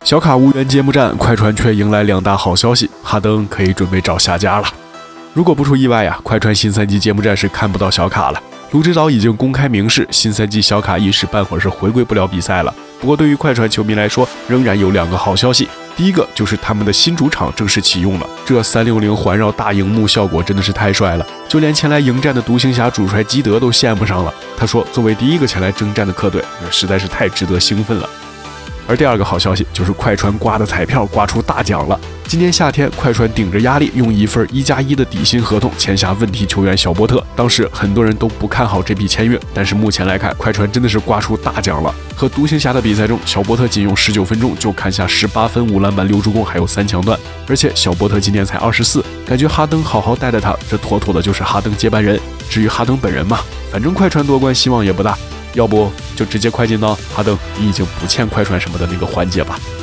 小卡无缘揭幕战，快船却迎来2大好消息，哈登可以准备找下家了。如果不出意外呀，快船新赛季揭幕战是看不到小卡了。卢指导已经公开明示，新赛季小卡一时半会儿是回归不了比赛了。不过对于快船球迷来说，仍然有2个好消息。第一个就是他们的新主场正式启用了，这360环绕大荧幕效果真的是太帅了，就连前来迎战的独行侠主帅基德都羡慕上了。他说，作为第一个前来征战的客队，实在是太值得兴奋了。而第2个好消息就是快船刮的彩票刮出大奖了。今年夏天，快船顶着压力用一份1+1的底薪合同签下问题球员小波特。当时很多人都不看好这笔签约，但是目前来看，快船真的是刮出大奖了。和独行侠的比赛中，小波特仅用19分钟就砍下18分、5篮板、6助攻，还有3抢断。而且小波特今年才24，感觉哈登好好带带他，这妥妥的就是哈登接班人。至于哈登本人嘛，反正快船夺冠希望也不大，要不就直接快进到哈登你已经不欠快船什么的那个环节吧。